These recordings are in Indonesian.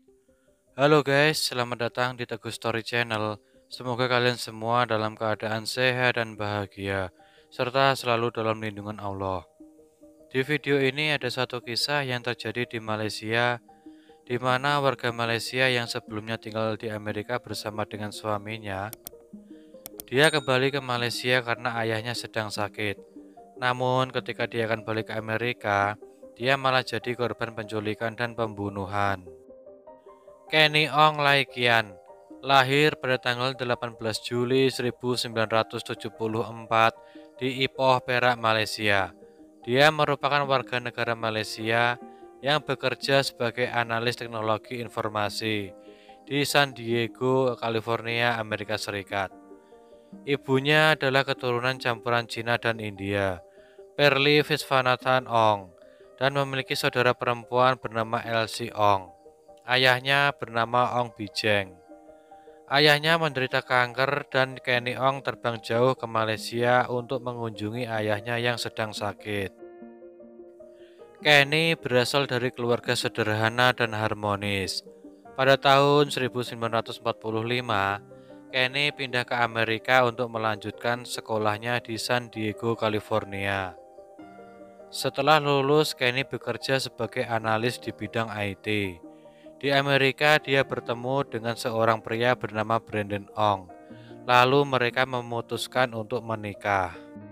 Halo guys, selamat datang di Teguh Story Channel. Semoga kalian semua dalam keadaan sehat dan bahagia, serta selalu dalam lindungan Allah. Di video ini ada satu kisah yang terjadi di Malaysia, di mana warga Malaysia yang sebelumnya tinggal di Amerika bersama dengan suaminya, dia kembali ke Malaysia karena ayahnya sedang sakit. Namun ketika dia akan balik ke Amerika, dia malah jadi korban penculikan dan pembunuhan. Kenny Ong Lai Kian lahir pada tanggal 18 Juli 1974 di Ipoh, Perak, Malaysia. Dia merupakan warga negara Malaysia yang bekerja sebagai analis teknologi informasi di San Diego, California, Amerika Serikat. Ibunya adalah keturunan campuran Cina dan India, Perli Viswanathan Ong, dan memiliki saudara perempuan bernama Elsie Ong. Ayahnya bernama Ong Bijeng. Ayahnya menderita kanker dan Kenny Ong terbang jauh ke Malaysia untuk mengunjungi ayahnya yang sedang sakit. Kenny berasal dari keluarga sederhana dan harmonis. Pada tahun 1945, Kenny pindah ke Amerika untuk melanjutkan sekolahnya di San Diego, California. Setelah lulus, Kenny bekerja sebagai analis di bidang IT. Di Amerika, dia bertemu dengan seorang pria bernama Brandon Ong. Lalu mereka memutuskan untuk menikah.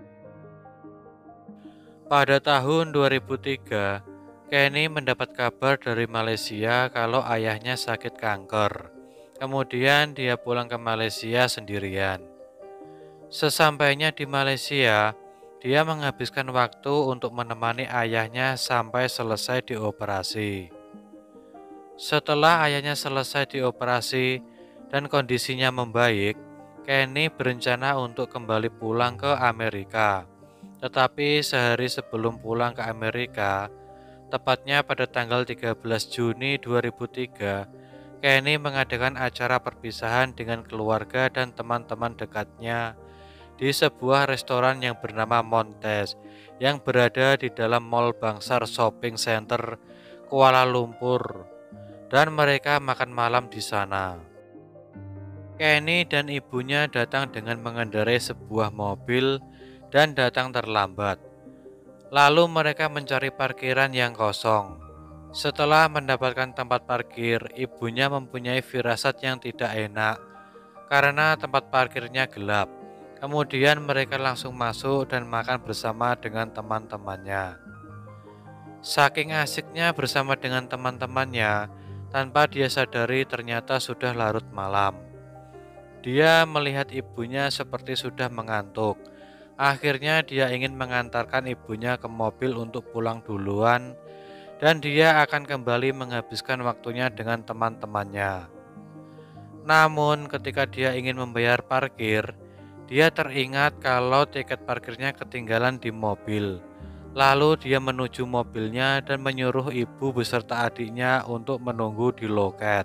Pada tahun 2003, Kenny mendapat kabar dari Malaysia kalau ayahnya sakit kanker. Kemudian dia pulang ke Malaysia sendirian. Sesampainya di Malaysia, dia menghabiskan waktu untuk menemani ayahnya sampai selesai dioperasi. Setelah ayahnya selesai dioperasi dan kondisinya membaik, Kenny berencana untuk kembali pulang ke Amerika. Tetapi sehari sebelum pulang ke Amerika, tepatnya pada tanggal 13 Juni 2003, Kenny mengadakan acara perpisahan dengan keluarga dan teman-teman dekatnya di sebuah restoran yang bernama Montes yang berada di dalam Mall Bangsar Shopping Center, Kuala Lumpur, dan mereka makan malam di sana. Kenny dan ibunya datang dengan mengendarai sebuah mobil dan datang terlambat. Lalu mereka mencari parkiran yang kosong. Setelah mendapatkan tempat parkir, ibunya mempunyai firasat yang tidak enak karena tempat parkirnya gelap. Kemudian mereka langsung masuk dan makan bersama dengan teman-temannya. Saking asiknya bersama dengan teman-temannya, tanpa dia sadari ternyata sudah larut malam. Dia melihat ibunya seperti sudah mengantuk. Akhirnya dia ingin mengantarkan ibunya ke mobil untuk pulang duluan dan dia akan kembali menghabiskan waktunya dengan teman-temannya. Namun ketika dia ingin membayar parkir, dia teringat kalau tiket parkirnya ketinggalan di mobil. Lalu dia menuju mobilnya dan menyuruh ibu beserta adiknya untuk menunggu di loket.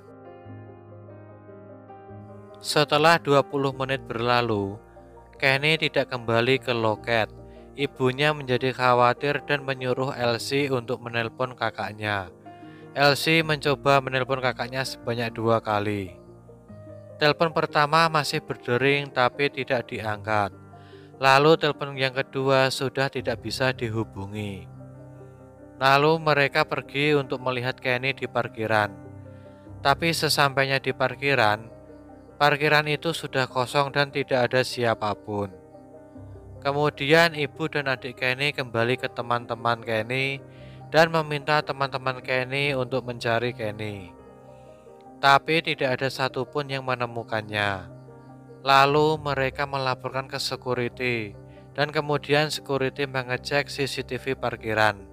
Setelah 20 menit berlalu, Kenny tidak kembali ke loket. Ibunya menjadi khawatir dan menyuruh Elsie untuk menelpon kakaknya. Elsie mencoba menelpon kakaknya sebanyak 2 kali. Telepon pertama masih berdering tapi tidak diangkat. Lalu telepon yang kedua sudah tidak bisa dihubungi. Lalu mereka pergi untuk melihat Kenny di parkiran. Tapi sesampainya di parkiran, parkiran itu sudah kosong dan tidak ada siapapun. Kemudian ibu dan adik Kenny kembali ke teman-teman Kenny dan meminta teman-teman Kenny untuk mencari Kenny. Tapi tidak ada satupun yang menemukannya. Lalu mereka melaporkan ke security dan kemudian security mengecek CCTV parkiran.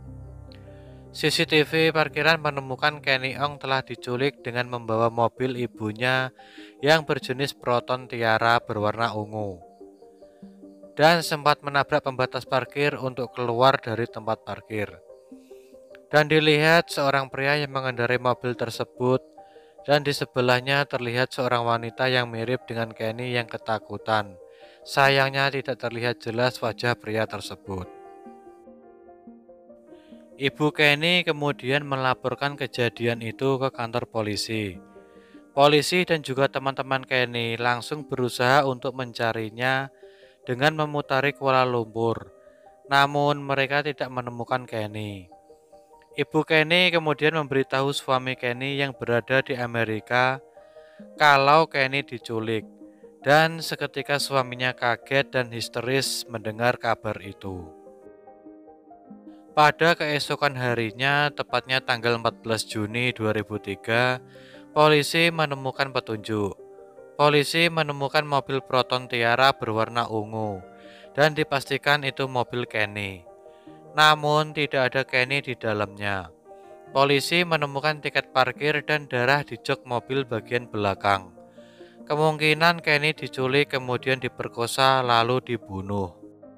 CCTV parkiran menemukan Kenny Ong telah diculik dengan membawa mobil ibunya yang berjenis Proton Tiara berwarna ungu dan sempat menabrak pembatas parkir untuk keluar dari tempat parkir. Dan dilihat seorang pria yang mengendarai mobil tersebut dan di sebelahnya terlihat seorang wanita yang mirip dengan Kenny yang ketakutan. Sayangnya tidak terlihat jelas wajah pria tersebut. Ibu Kenny kemudian melaporkan kejadian itu ke kantor polisi. Polisi dan juga teman-teman Kenny langsung berusaha untuk mencarinya dengan memutari Kuala Lumpur. Namun mereka tidak menemukan Kenny. Ibu Kenny kemudian memberitahu suami Kenny yang berada di Amerika kalau Kenny diculik. Dan seketika suaminya kaget dan histeris mendengar kabar itu. Pada keesokan harinya, tepatnya tanggal 14 Juni 2003, polisi menemukan petunjuk. Polisi menemukan mobil Proton Tiara berwarna ungu dan dipastikan itu mobil Kenny. Namun tidak ada Kenny di dalamnya. Polisi menemukan tiket parkir dan darah di jok mobil bagian belakang. Kemungkinan Kenny diculik kemudian diperkosa lalu dibunuh.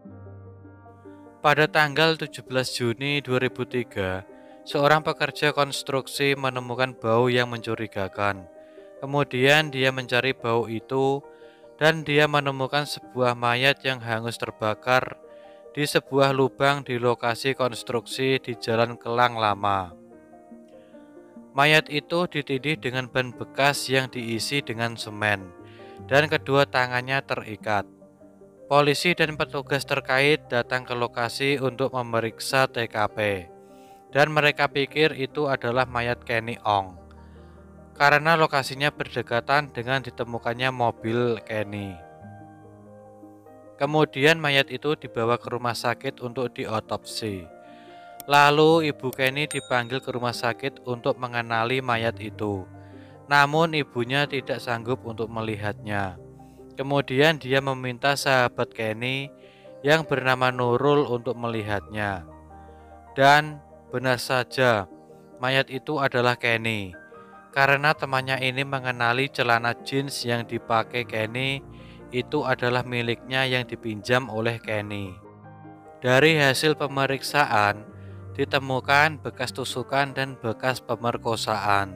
Pada tanggal 17 Juni 2003, seorang pekerja konstruksi menemukan bau yang mencurigakan. Kemudian dia mencari bau itu dan dia menemukan sebuah mayat yang hangus terbakar di sebuah lubang di lokasi konstruksi di Jalan Kelang Lama. Mayat itu ditindih dengan ban bekas yang diisi dengan semen dan kedua tangannya terikat. Polisi dan petugas terkait datang ke lokasi untuk memeriksa TKP, dan mereka pikir itu adalah mayat Kenny Ong, karena lokasinya berdekatan dengan ditemukannya mobil Kenny. Kemudian mayat itu dibawa ke rumah sakit untuk diotopsi. Lalu ibu Kenny dipanggil ke rumah sakit untuk mengenali mayat itu, namun ibunya tidak sanggup untuk melihatnya. Kemudian dia meminta sahabat Kenny yang bernama Nurul untuk melihatnya. Dan benar saja, mayat itu adalah Kenny. Karena temannya ini mengenali celana jeans yang dipakai Kenny itu adalah miliknya yang dipinjam oleh Kenny. Dari hasil pemeriksaan, ditemukan bekas tusukan dan bekas pemerkosaan.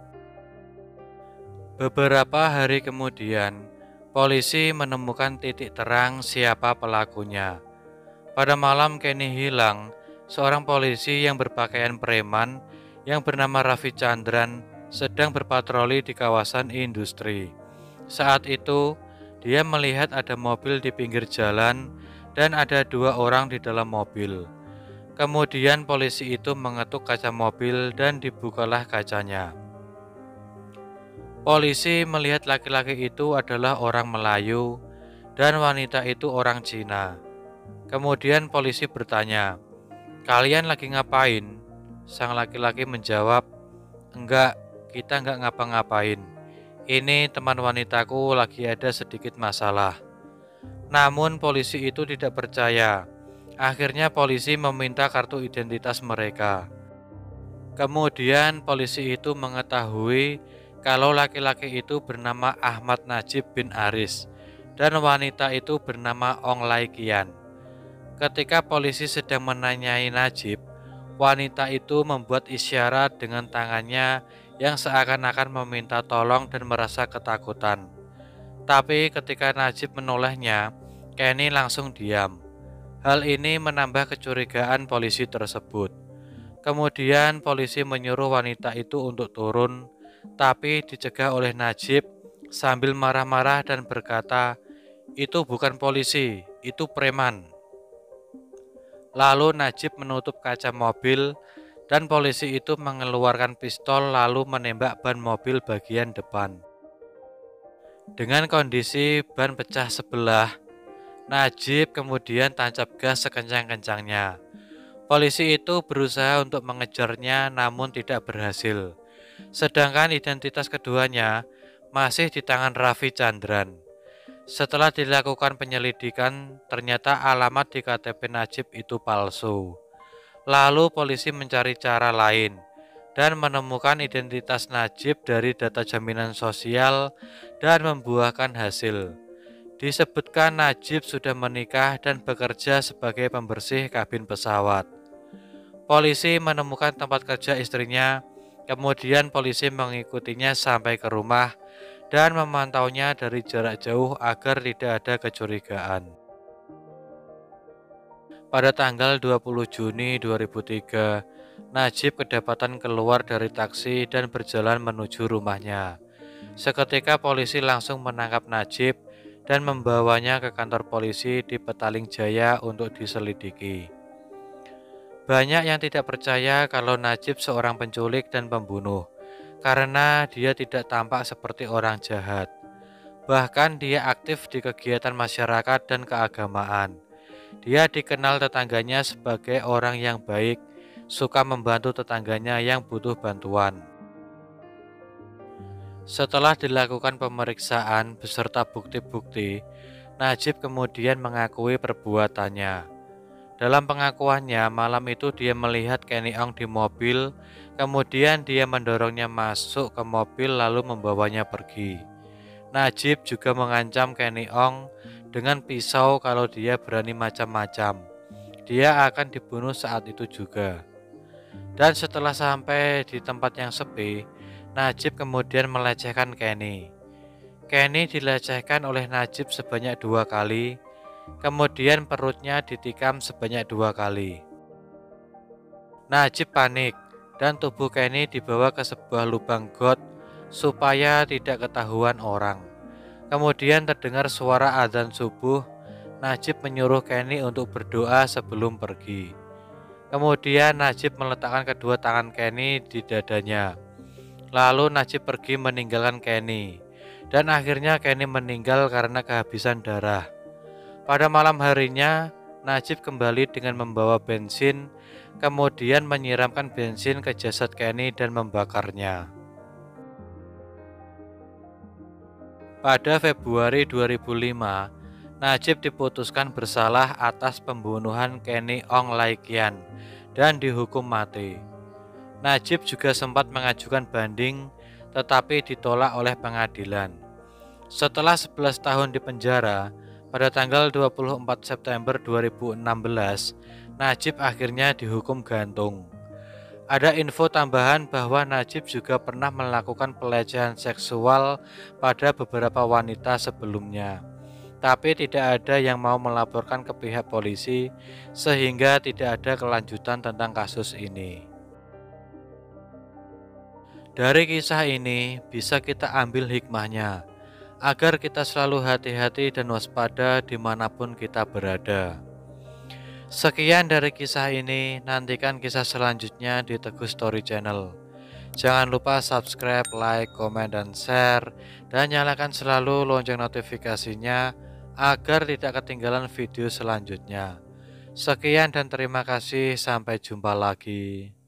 Beberapa hari kemudian, polisi menemukan titik terang siapa pelakunya. Pada malam Kenny hilang, seorang polisi yang berpakaian preman yang bernama Raffi Chandran sedang berpatroli di kawasan industri. Saat itu, dia melihat ada mobil di pinggir jalan dan ada dua orang di dalam mobil. Kemudian polisi itu mengetuk kaca mobil dan dibukalah kacanya. Polisi melihat laki-laki itu adalah orang Melayu dan wanita itu orang Cina. Kemudian polisi bertanya, "Kalian lagi ngapain?" Sang laki-laki menjawab, "Enggak, kita enggak ngapa-ngapain. Ini teman wanitaku lagi ada sedikit masalah." Namun polisi itu tidak percaya. Akhirnya polisi meminta kartu identitas mereka. Kemudian polisi itu mengetahui kalau laki-laki itu bernama Ahmad Najib bin Aris dan wanita itu bernama Ong Lai Kian. Ketika polisi sedang menanyai Najib, wanita itu membuat isyarat dengan tangannya yang seakan-akan meminta tolong dan merasa ketakutan. Tapi ketika Najib menolehnya, Kenny langsung diam. Hal ini menambah kecurigaan polisi tersebut. Kemudian polisi menyuruh wanita itu untuk turun, tapi dicegah oleh Najib sambil marah-marah dan berkata, "Itu bukan polisi, itu preman." Lalu Najib menutup kaca mobil dan polisi itu mengeluarkan pistol lalu menembak ban mobil bagian depan. Dengan kondisi ban pecah sebelah, Najib kemudian tancap gas sekencang-kencangnya. Polisi itu berusaha untuk mengejarnya namun tidak berhasil. Sedangkan identitas keduanya masih di tangan Raffi Chandran. Setelah dilakukan penyelidikan, ternyata alamat di KTP Najib itu palsu. Lalu polisi mencari cara lain dan menemukan identitas Najib dari data jaminan sosial dan membuahkan hasil. Disebutkan Najib sudah menikah dan bekerja sebagai pembersih kabin pesawat. Polisi menemukan tempat kerja istrinya, kemudian polisi mengikutinya sampai ke rumah dan memantaunya dari jarak jauh agar tidak ada kecurigaan. Pada tanggal 20 Juni 2003, Najib kedapatan keluar dari taksi dan berjalan menuju rumahnya. Seketika polisi langsung menangkap Najib dan membawanya ke kantor polisi di Petaling Jaya untuk diselidiki. Banyak yang tidak percaya kalau Najib seorang penculik dan pembunuh, karena dia tidak tampak seperti orang jahat. Bahkan dia aktif di kegiatan masyarakat dan keagamaan. Dia dikenal tetangganya sebagai orang yang baik, suka membantu tetangganya yang butuh bantuan. Setelah dilakukan pemeriksaan beserta bukti-bukti, Najib kemudian mengakui perbuatannya. Dalam pengakuannya, malam itu dia melihat Kenny Ong di mobil, kemudian dia mendorongnya masuk ke mobil lalu membawanya pergi. Najib juga mengancam Kenny Ong dengan pisau kalau dia berani macam-macam. Dia akan dibunuh saat itu juga. Dan setelah sampai di tempat yang sepi, Najib kemudian melecehkan Kenny. Kenny dilecehkan oleh Najib sebanyak 2 kali, kemudian perutnya ditikam sebanyak 2 kali. Najib panik dan tubuh Kenny dibawa ke sebuah lubang got supaya tidak ketahuan orang. Kemudian terdengar suara azan subuh. Najib menyuruh Kenny untuk berdoa sebelum pergi. Kemudian Najib meletakkan kedua tangan Kenny di dadanya. Lalu Najib pergi meninggalkan Kenny. Dan akhirnya Kenny meninggal karena kehabisan darah. Pada malam harinya, Najib kembali dengan membawa bensin, kemudian menyiramkan bensin ke jasad Kenny dan membakarnya. Pada Februari 2005, Najib diputuskan bersalah atas pembunuhan Kenny Ong Lai Kian dan dihukum mati. Najib juga sempat mengajukan banding, tetapi ditolak oleh pengadilan. Setelah 11 tahun di penjara, pada tanggal 24 September 2016, Najib akhirnya dihukum gantung. Ada info tambahan bahwa Najib juga pernah melakukan pelecehan seksual pada beberapa wanita sebelumnya, tapi tidak ada yang mau melaporkan ke pihak polisi sehingga tidak ada kelanjutan tentang kasus ini. Dari kisah ini bisa kita ambil hikmahnya, agar kita selalu hati-hati dan waspada dimanapun kita berada. Sekian dari kisah ini, nantikan kisah selanjutnya di Teguh Story Channel. Jangan lupa subscribe, like, komen, dan share, dan nyalakan selalu lonceng notifikasinya agar tidak ketinggalan video selanjutnya. Sekian dan terima kasih, sampai jumpa lagi.